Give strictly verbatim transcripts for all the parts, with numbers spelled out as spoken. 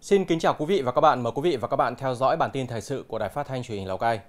Xin kính chào quý vị và các bạn. Mời quý vị và các bạn theo dõi bản tin thời sự của Đài Phát thanh Truyền hình Lào Cai.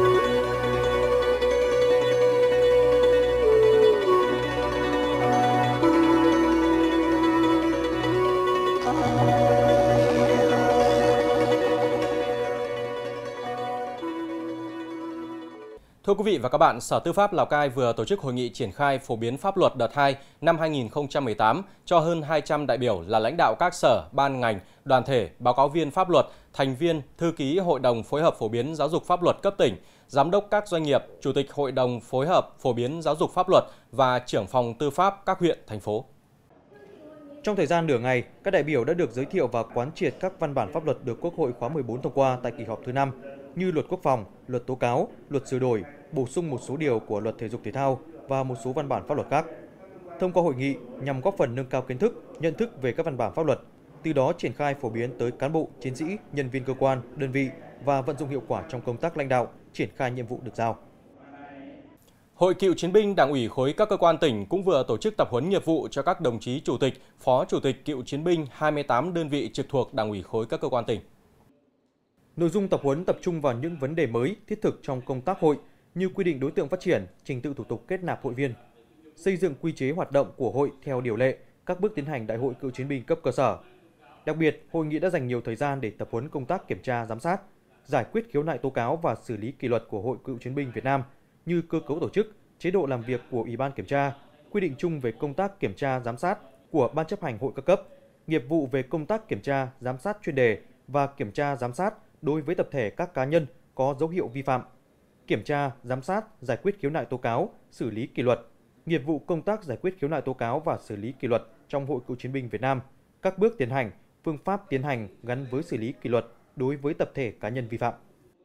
Thưa quý vị và các bạn, Sở Tư pháp Lào Cai vừa tổ chức hội nghị triển khai phổ biến pháp luật đợt hai năm hai nghìn không trăm mười tám cho hơn hai trăm đại biểu là lãnh đạo các sở, ban ngành, đoàn thể, báo cáo viên pháp luật, thành viên, thư ký Hội đồng phối hợp phổ biến giáo dục pháp luật cấp tỉnh, giám đốc các doanh nghiệp, chủ tịch Hội đồng phối hợp phổ biến giáo dục pháp luật và trưởng phòng tư pháp các huyện, thành phố. Trong thời gian nửa ngày, các đại biểu đã được giới thiệu và quán triệt các văn bản pháp luật được Quốc hội khóa mười bốn thông qua tại kỳ họp thứ năm, như Luật Quốc phòng, Luật Tố cáo, Luật sửa đổi, bổ sung một số điều của Luật Thể dục Thể thao và một số văn bản pháp luật khác. Thông qua hội nghị nhằm góp phần nâng cao kiến thức, nhận thức về các văn bản pháp luật, từ đó triển khai phổ biến tới cán bộ, chiến sĩ, nhân viên cơ quan, đơn vị và vận dụng hiệu quả trong công tác lãnh đạo, triển khai nhiệm vụ được giao. Hội Cựu chiến binh Đảng ủy khối các cơ quan tỉnh cũng vừa tổ chức tập huấn nghiệp vụ cho các đồng chí chủ tịch, phó chủ tịch cựu chiến binh hai mươi tám đơn vị trực thuộc Đảng ủy khối các cơ quan tỉnh. Nội dung tập huấn tập trung vào những vấn đề mới, thiết thực trong công tác hội như quy định đối tượng phát triển, trình tự thủ tục kết nạp hội viên, xây dựng quy chế hoạt động của hội theo điều lệ, các bước tiến hành đại hội cựu chiến binh cấp cơ sở. Đặc biệt, hội nghị đã dành nhiều thời gian để tập huấn công tác kiểm tra giám sát, giải quyết khiếu nại tố cáo và xử lý kỷ luật của Hội Cựu chiến binh Việt Nam như cơ cấu tổ chức, chế độ làm việc của Ủy ban kiểm tra, quy định chung về công tác kiểm tra giám sát của Ban chấp hành hội các cấp, nghiệp vụ về công tác kiểm tra giám sát chuyên đề và kiểm tra giám sát đối với tập thể các cá nhân có dấu hiệu vi phạm, kiểm tra, giám sát, giải quyết khiếu nại tố cáo, xử lý kỷ luật, nghiệp vụ công tác giải quyết khiếu nại tố cáo và xử lý kỷ luật trong Hội Cựu chiến binh Việt Nam, các bước tiến hành, phương pháp tiến hành gắn với xử lý kỷ luật đối với tập thể cá nhân vi phạm.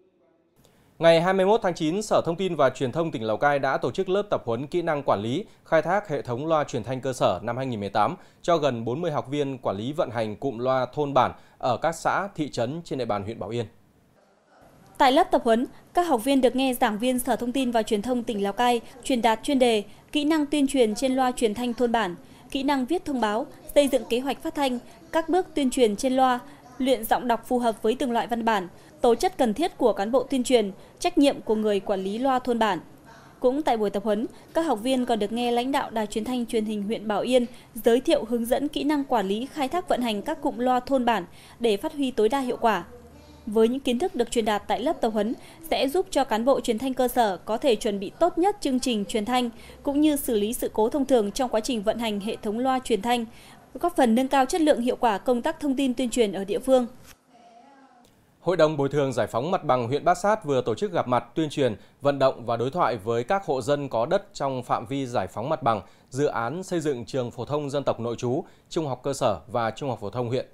Ngày hai mươi mốt tháng chín, Sở Thông tin và Truyền thông tỉnh Lào Cai đã tổ chức lớp tập huấn kỹ năng quản lý, khai thác hệ thống loa truyền thanh cơ sở năm hai nghìn không trăm mười tám cho gần bốn mươi học viên quản lý vận hành cụm loa thôn bản ở các xã, thị trấn trên địa bàn huyện Bảo Yên. Tại lớp tập huấn, các học viên được nghe giảng viên Sở Thông tin và Truyền thông tỉnh Lào Cai truyền đạt chuyên đề kỹ năng tuyên truyền trên loa truyền thanh thôn bản, kỹ năng viết thông báo, xây dựng kế hoạch phát thanh, các bước tuyên truyền trên loa, luyện giọng đọc phù hợp với từng loại văn bản, tố chất cần thiết của cán bộ tuyên truyền, trách nhiệm của người quản lý loa thôn bản. Cũng tại buổi tập huấn, các học viên còn được nghe lãnh đạo Đài Truyền thanh Truyền hình huyện Bảo Yên giới thiệu hướng dẫn kỹ năng quản lý khai thác vận hành các cụm loa thôn bản để phát huy tối đa hiệu quả. Với những kiến thức được truyền đạt tại lớp tập huấn sẽ giúp cho cán bộ truyền thanh cơ sở có thể chuẩn bị tốt nhất chương trình truyền thanh cũng như xử lý sự cố thông thường trong quá trình vận hành hệ thống loa truyền thanh, góp phần nâng cao chất lượng hiệu quả công tác thông tin tuyên truyền ở địa phương. Hội đồng bồi thường giải phóng mặt bằng huyện Bát Sát vừa tổ chức gặp mặt tuyên truyền, vận động và đối thoại với các hộ dân có đất trong phạm vi giải phóng mặt bằng, dự án xây dựng trường phổ thông dân tộc nội trú, trung học cơ sở và trung học phổ thông huyện.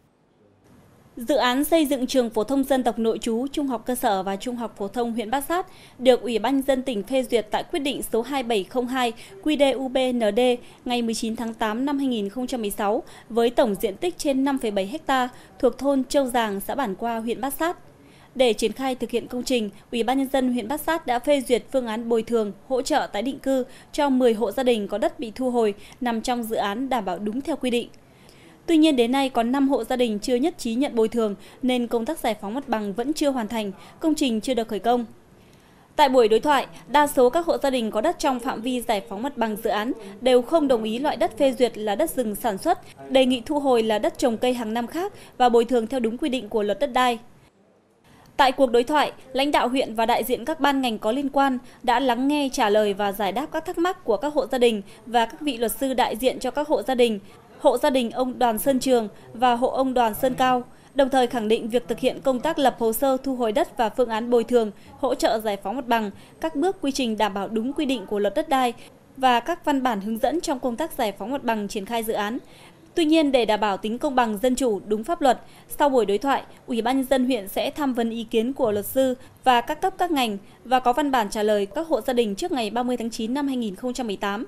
Dự án xây dựng trường phổ thông dân tộc nội trú, trung học cơ sở và trung học phổ thông huyện Bát Sát được Ủy ban nhân dân tỉnh phê duyệt tại quyết định số hai bảy không hai Q D U B N D ngày mười chín tháng tám năm hai nghìn không trăm mười sáu với tổng diện tích trên năm phẩy bảy héc ta thuộc thôn Châu Giàng, xã Bản Qua, huyện Bát Sát. Để triển khai thực hiện công trình, Ủy ban nhân dân huyện Bát Sát đã phê duyệt phương án bồi thường, hỗ trợ tái định cư cho mười hộ gia đình có đất bị thu hồi nằm trong dự án đảm bảo đúng theo quy định. Tuy nhiên đến nay có năm hộ gia đình chưa nhất trí nhận bồi thường nên công tác giải phóng mặt bằng vẫn chưa hoàn thành, công trình chưa được khởi công. Tại buổi đối thoại, đa số các hộ gia đình có đất trong phạm vi giải phóng mặt bằng dự án đều không đồng ý loại đất phê duyệt là đất rừng sản xuất, đề nghị thu hồi là đất trồng cây hàng năm khác và bồi thường theo đúng quy định của luật đất đai. Tại cuộc đối thoại, lãnh đạo huyện và đại diện các ban ngành có liên quan đã lắng nghe, trả lời và giải đáp các thắc mắc của các hộ gia đình và các vị luật sư đại diện cho các hộ gia đình, hộ gia đình ông Đoàn Sơn Trường và hộ ông Đoàn Sơn Cao, đồng thời khẳng định việc thực hiện công tác lập hồ sơ thu hồi đất và phương án bồi thường, hỗ trợ giải phóng mặt bằng, các bước quy trình đảm bảo đúng quy định của luật đất đai và các văn bản hướng dẫn trong công tác giải phóng mặt bằng triển khai dự án. Tuy nhiên, để đảm bảo tính công bằng, dân chủ, đúng pháp luật, sau buổi đối thoại, Ủy ban nhân dân huyện sẽ tham vấn ý kiến của luật sư và các cấp các ngành và có văn bản trả lời các hộ gia đình trước ngày ba mươi tháng chín năm hai nghìn không trăm mười tám.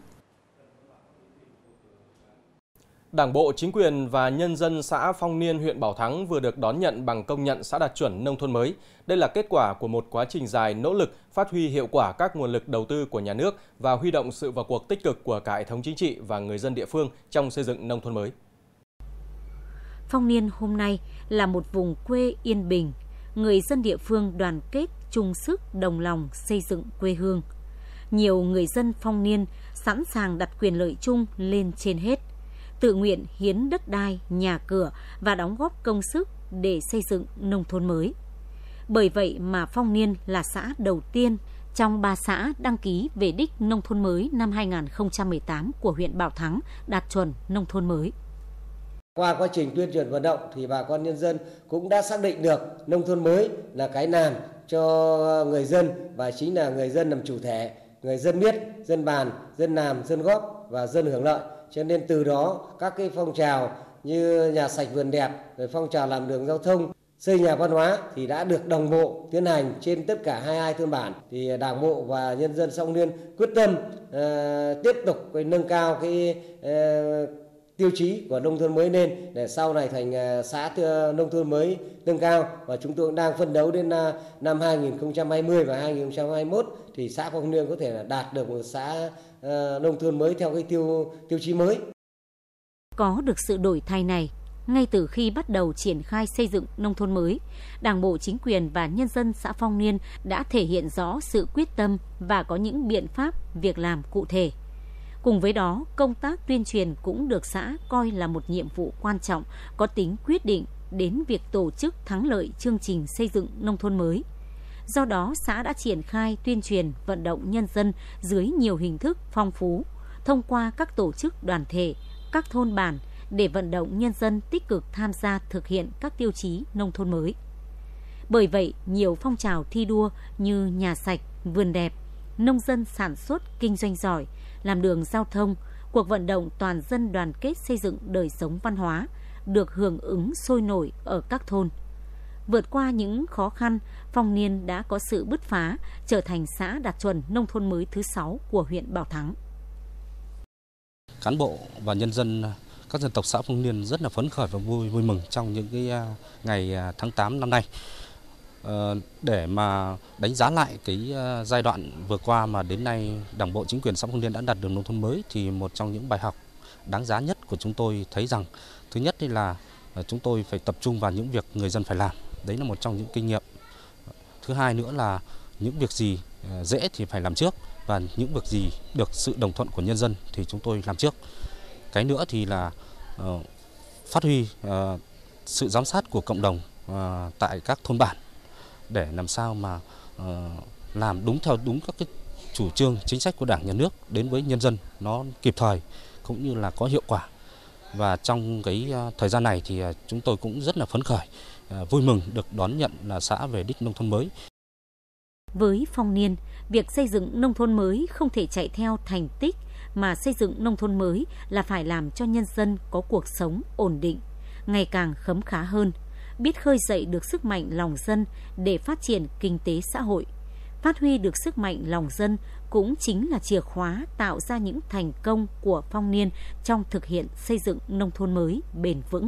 Đảng bộ, chính quyền và nhân dân xã Phong Niên, huyện Bảo Thắng vừa được đón nhận bằng công nhận xã đạt chuẩn nông thôn mới. Đây là kết quả của một quá trình dài nỗ lực phát huy hiệu quả các nguồn lực đầu tư của nhà nước và huy động sự vào cuộc tích cực của cả hệ thống chính trị và người dân địa phương trong xây dựng nông thôn mới. Phong Niên hôm nay là một vùng quê yên bình, người dân địa phương đoàn kết chung sức đồng lòng xây dựng quê hương. Nhiều người dân Phong Niên sẵn sàng đặt quyền lợi chung lên trên hết, tự nguyện hiến đất đai, nhà cửa và đóng góp công sức để xây dựng nông thôn mới. Bởi vậy mà Phong Niên là xã đầu tiên trong ba xã đăng ký về đích nông thôn mới năm hai nghìn không trăm mười tám của huyện Bảo Thắng đạt chuẩn nông thôn mới. Qua quá trình tuyên truyền vận động thì bà con nhân dân cũng đã xác định được nông thôn mới là cái làm cho người dân và chính là người dân làm chủ thể, người dân biết, dân bàn, dân làm, dân góp và dân hưởng lợi. Cho nên từ đó các cái phong trào như nhà sạch vườn đẹp, rồi phong trào làm đường giao thông, xây nhà văn hóa thì đã được đồng bộ tiến hành trên tất cả hai mươi hai thôn bản. Thì Đảng bộ và nhân dân Phong Niên quyết tâm uh, tiếp tục cái nâng cao cái uh, tiêu chí của nông thôn mới lên để sau này thành uh, xã nông thôn mới nâng cao, và chúng tôi đang phấn đấu đến uh, năm hai nghìn không trăm hai mươi và hai nghìn không trăm hai mươi mốt thì xã Phong Niên có thể là đạt được một xã uh, nông thôn mới theo cái tiêu tiêu chí mới. Có được sự đổi thay này, ngay từ khi bắt đầu triển khai xây dựng nông thôn mới, Đảng bộ, chính quyền và nhân dân xã Phong Niên đã thể hiện rõ sự quyết tâm và có những biện pháp, việc làm cụ thể. Cùng với đó, công tác tuyên truyền cũng được xã coi là một nhiệm vụ quan trọng, có tính quyết định đến việc tổ chức thắng lợi chương trình xây dựng nông thôn mới. Do đó, xã đã triển khai tuyên truyền vận động nhân dân dưới nhiều hình thức phong phú, thông qua các tổ chức đoàn thể, các thôn bản, để vận động nhân dân tích cực tham gia thực hiện các tiêu chí nông thôn mới. Bởi vậy, nhiều phong trào thi đua như nhà sạch, vườn đẹp, nông dân sản xuất, kinh doanh giỏi, làm đường giao thông, cuộc vận động toàn dân đoàn kết xây dựng đời sống văn hóa được hưởng ứng sôi nổi ở các thôn. Vượt qua những khó khăn, Phong Niên đã có sự bứt phá, trở thành xã đạt chuẩn nông thôn mới thứ sáu của huyện Bảo Thắng. Cán bộ và nhân dân các dân tộc xã Phong Niên rất là phấn khởi và vui vui mừng trong những cái ngày tháng tám năm nay. Ờ, để mà đánh giá lại cái giai đoạn vừa qua mà đến nay Đảng bộ, chính quyền xã Phong Niên đã đạt được nông thôn mới, thì một trong những bài học đáng giá nhất của chúng tôi thấy rằng thứ nhất là chúng tôi phải tập trung vào những việc người dân phải làm, đấy là một trong những kinh nghiệm. Thứ hai nữa là những việc gì dễ thì phải làm trước, và những việc gì được sự đồng thuận của nhân dân thì chúng tôi làm trước. Cái nữa thì là uh, phát huy uh, sự giám sát của cộng đồng uh, tại các thôn bản để làm sao mà uh, làm đúng theo đúng các cái chủ trương chính sách của Đảng, Nhà nước đến với nhân dân nó kịp thời cũng như là có hiệu quả. Và trong cái uh, thời gian này thì uh, chúng tôi cũng rất là phấn khởi, uh, vui mừng được đón nhận là xã về đích nông thôn mới. Với Phong Niên, việc xây dựng nông thôn mới không thể chạy theo thành tích, mà xây dựng nông thôn mới là phải làm cho nhân dân có cuộc sống ổn định, ngày càng khấm khá hơn, biết khơi dậy được sức mạnh lòng dân để phát triển kinh tế xã hội. Phát huy được sức mạnh lòng dân cũng chính là chìa khóa tạo ra những thành công của Phong Niên trong thực hiện xây dựng nông thôn mới bền vững.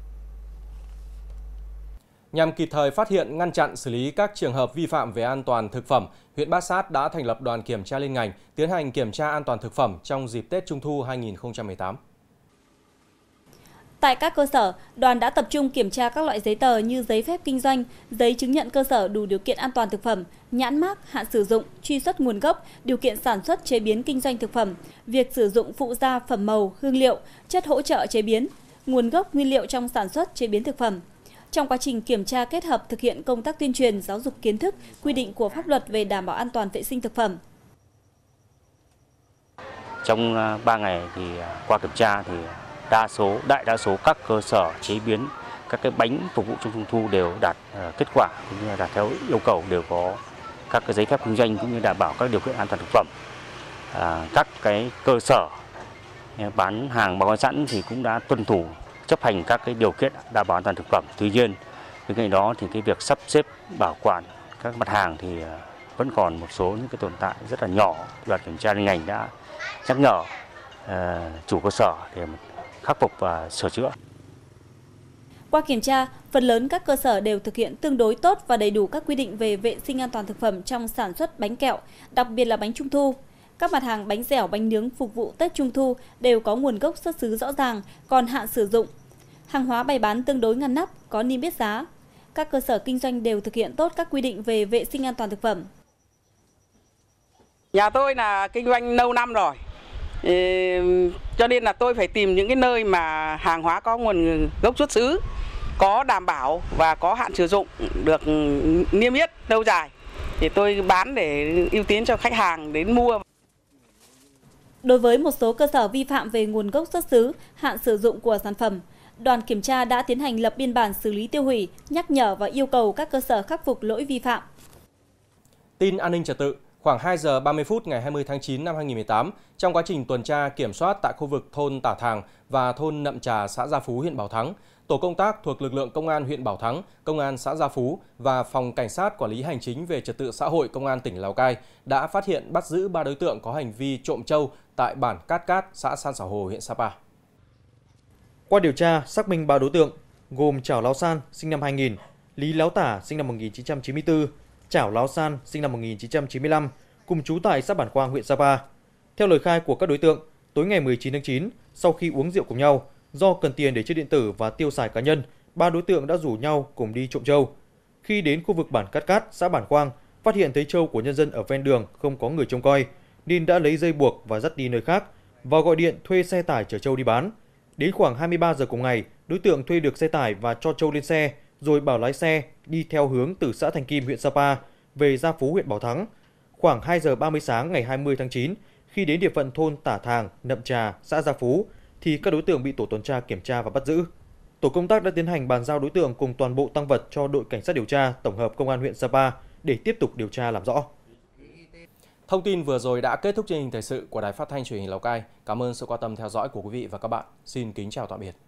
Nhằm kịp thời phát hiện, ngăn chặn, xử lý các trường hợp vi phạm về an toàn thực phẩm, huyện Bát Sát đã thành lập đoàn kiểm tra liên ngành tiến hành kiểm tra an toàn thực phẩm trong dịp Tết Trung thu hai nghìn không trăm mười tám. Tại các cơ sở, đoàn đã tập trung kiểm tra các loại giấy tờ như giấy phép kinh doanh, giấy chứng nhận cơ sở đủ điều kiện an toàn thực phẩm, nhãn mác, hạn sử dụng, truy xuất nguồn gốc, điều kiện sản xuất chế biến kinh doanh thực phẩm, việc sử dụng phụ gia phẩm màu, hương liệu, chất hỗ trợ chế biến, nguồn gốc nguyên liệu trong sản xuất chế biến thực phẩm. Trong quá trình kiểm tra kết hợp thực hiện công tác tuyên truyền, giáo dục kiến thức, quy định của pháp luật về đảm bảo an toàn vệ sinh thực phẩm. Trong ba ngày thì qua kiểm tra thì đa số, đại đa số các cơ sở chế biến các cái bánh phục vụ trong Trung thu đều đạt kết quả, cũng như là đạt theo yêu cầu, đều có các cái giấy phép kinh doanh cũng như đảm bảo các điều kiện an toàn thực phẩm. À, các cái cơ sở bán hàng bao gói sẵn thì cũng đã tuân thủ, chấp hành các cái điều kiện đảm bảo an toàn thực phẩm. Tuy nhiên, bên cạnh đó thì cái việc sắp xếp bảo quản các mặt hàng thì vẫn còn một số những cái tồn tại rất là nhỏ. Đoàn kiểm tra liên ngành đã nhắc nhở uh, chủ cơ sở để khắc phục và sửa chữa. Qua kiểm tra, phần lớn các cơ sở đều thực hiện tương đối tốt và đầy đủ các quy định về vệ sinh an toàn thực phẩm trong sản xuất bánh kẹo, đặc biệt là bánh Trung thu. Các mặt hàng bánh dẻo, bánh nướng phục vụ Tết Trung thu đều có nguồn gốc xuất xứ rõ ràng, còn hạn sử dụng. Hàng hóa bày bán tương đối ngăn nắp, có niêm yết giá. Các cơ sở kinh doanh đều thực hiện tốt các quy định về vệ sinh an toàn thực phẩm. Nhà tôi là kinh doanh lâu năm rồi, cho nên là tôi phải tìm những cái nơi mà hàng hóa có nguồn gốc xuất xứ, có đảm bảo và có hạn sử dụng, được niêm yết lâu dài. Thì tôi bán để ưu tiên cho khách hàng đến mua. Đối với một số cơ sở vi phạm về nguồn gốc xuất xứ, hạn sử dụng của sản phẩm, đoàn kiểm tra đã tiến hành lập biên bản xử lý tiêu hủy, nhắc nhở và yêu cầu các cơ sở khắc phục lỗi vi phạm. Tin an ninh trật tự, khoảng hai giờ ba mươi phút ngày hai mươi tháng chín năm hai nghìn không trăm mười tám, trong quá trình tuần tra kiểm soát tại khu vực thôn Tả Thàng và thôn Nậm Trà, xã Gia Phú, huyện Bảo Thắng, tổ công tác thuộc lực lượng Công an huyện Bảo Thắng, Công an xã Gia Phú và Phòng Cảnh sát Quản lý Hành chính về Trật tự xã hội Công an tỉnh Lào Cai đã phát hiện bắt giữ ba đối tượng có hành vi trộm trâu tại bản Cát Cát, xã San Sảo Hồ, huyện Sapa. Qua điều tra, xác minh ba đối tượng gồm Chảo Láo San sinh năm hai nghìn, Lý Láo Tả sinh năm một nghìn chín trăm chín mươi tư, Chảo Láo San sinh năm một nghìn chín trăm chín mươi lăm, cùng trú tại xã Bản Quang, huyện Sapa. Theo lời khai của các đối tượng, tối ngày mười chín tháng chín, sau khi uống rượu cùng nhau, do cần tiền để chơi điện tử và tiêu xài cá nhân, ba đối tượng đã rủ nhau cùng đi trộm trâu. Khi đến khu vực bản Cát Cát, xã Bản Quang, phát hiện thấy trâu của nhân dân ở ven đường không có người trông coi, nên đã lấy dây buộc và dắt đi nơi khác và gọi điện thuê xe tải chở trâu đi bán. Đến khoảng hai mươi ba giờ cùng ngày, đối tượng thuê được xe tải và cho trâu lên xe, rồi bảo lái xe đi theo hướng từ xã Thành Kim, huyện Sapa về Gia Phú, huyện Bảo Thắng. Khoảng hai giờ ba mươi sáng ngày hai mươi tháng chín, khi đến địa phận thôn Tả Thàng, Nậm Trà, xã Gia Phú, thì các đối tượng bị tổ tuần tra kiểm tra và bắt giữ. Tổ công tác đã tiến hành bàn giao đối tượng cùng toàn bộ tang vật cho đội cảnh sát điều tra tổng hợp công an huyện Sapa để tiếp tục điều tra làm rõ. Thông tin vừa rồi đã kết thúc chương trình thời sự của Đài Phát thanh Truyền hình Lào Cai. Cảm ơn sự quan tâm theo dõi của quý vị và các bạn. Xin kính chào tạm biệt.